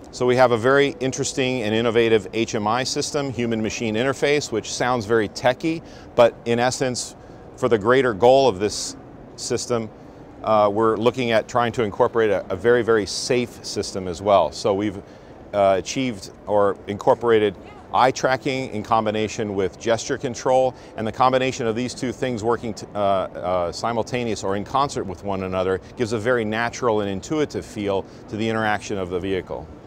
So we have a very interesting and innovative HMI system, human-machine interface, which sounds very techy, but in essence, for the greater goal of this system, we're looking at trying to incorporate a very, very safe system as well. So we've achieved or incorporated eye tracking in combination with gesture control, and the combination of these two things working simultaneous or in concert with one another gives a very natural and intuitive feel to the interaction of the vehicle.